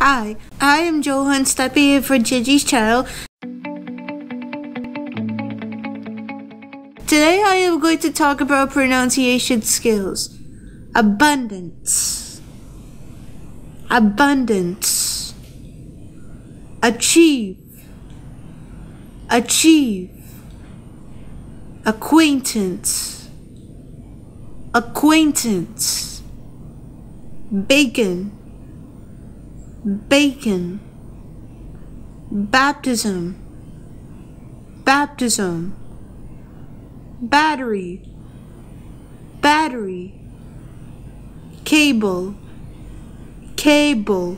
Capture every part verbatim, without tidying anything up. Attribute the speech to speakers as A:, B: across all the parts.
A: Hi, I am Johan stepping in for Gigi's channel. Today I am going to talk about pronunciation skills. Abundance. Abundance. Achieve. Achieve. Acquaintance. Acquaintance. Bacon. Bacon. Baptism. Baptism. Battery. Battery. Cable. Cable.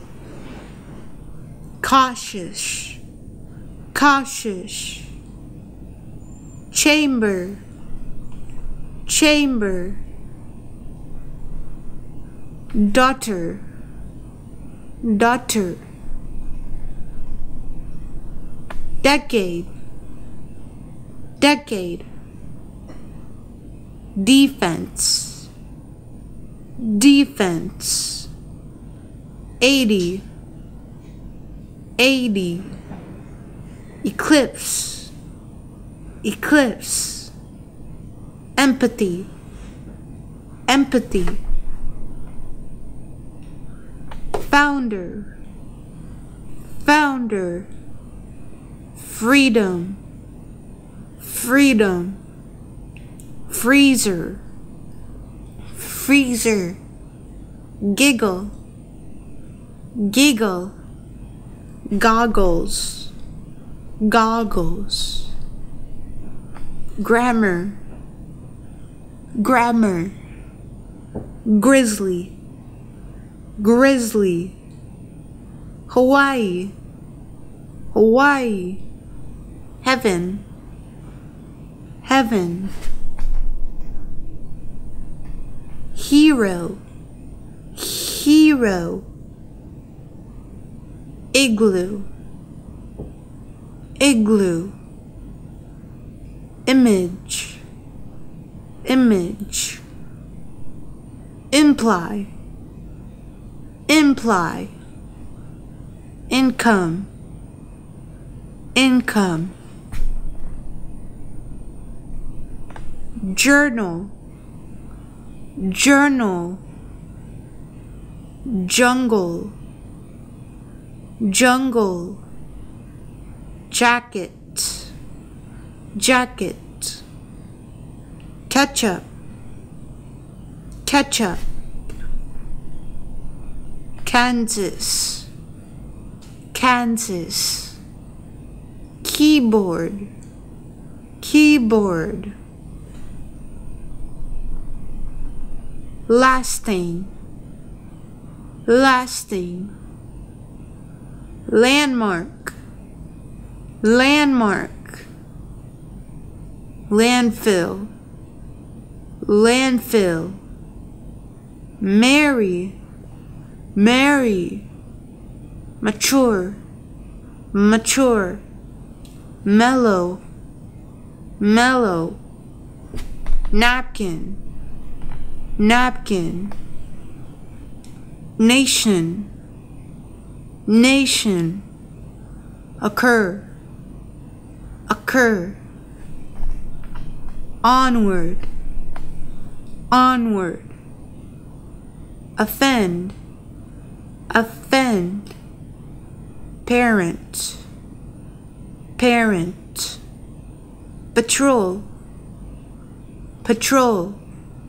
A: Cautious. Cautious. Chamber. Chamber. Daughter. Daughter. Decade. Decade. Defense. Defense. Eighty. Eighty. Eclipse. Eclipse. Empathy. Empathy. Founder. Founder. Freedom. Freedom. Freezer. Freezer. Giggle. Giggle. Goggles. Goggles. Grammar. Grammar. Grizzly. Grizzly. Hawaii. Hawaii. Heaven. Heaven. Hero. Hero. Igloo. Igloo. Image. Image. Imply. Imply. Income. Income. Journal. Journal. Jungle. Jungle. Jacket. Jacket. Ketchup. Ketchup. Kansas. Kansas. Keyboard. Keyboard. Lasting. Lasting. Landmark. Landmark. Landfill. Landfill. Marry. Marry. Mature. Mature. Mellow. Mellow. Napkin. Napkin. Nation. Nation. Occur. Occur. Onward. Onward. Offend. Offend. Parent. Parent. Patrol. Patrol.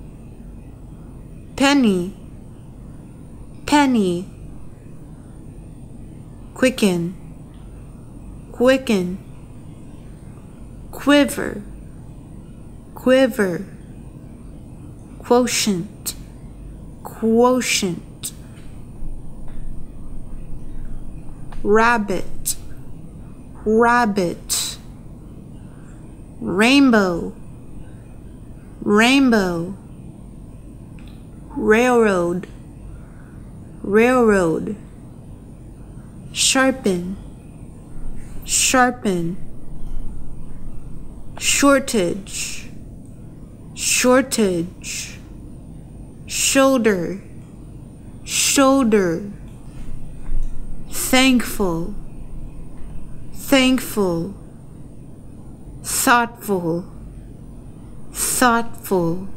A: Penny. Penny. Quicken. Quicken. Quiver. Quiver. Quotient. Quotient. Rabbit. Rabbit. Rainbow. Rainbow. Railroad. Railroad. Sharpen. Sharpen. Shortage. Shortage. Shoulder. Shoulder. thankful, thankful, thoughtful, thoughtful,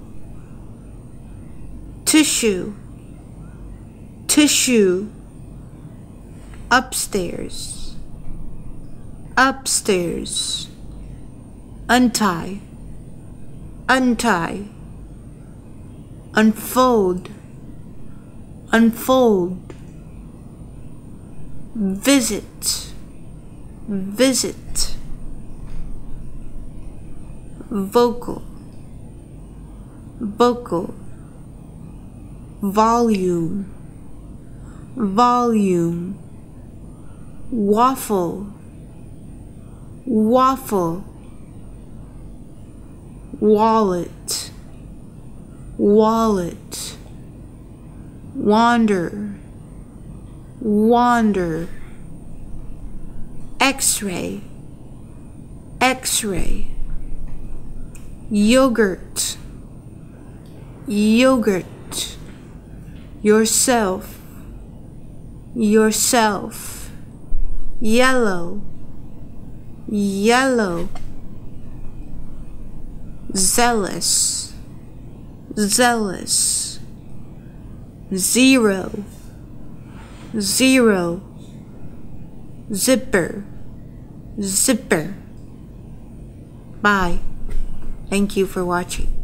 A: tissue, tissue, upstairs, upstairs, untie, untie, unfold, unfold, visit, visit, vocal, vocal, volume, volume, waffle, waffle, wallet, wallet, wander, wander, x-ray, x-ray, yogurt, yogurt, yourself, yourself, yellow, yellow, zealous, zealous, zero, zero, zipper, zipper. Bye. Thank you for watching.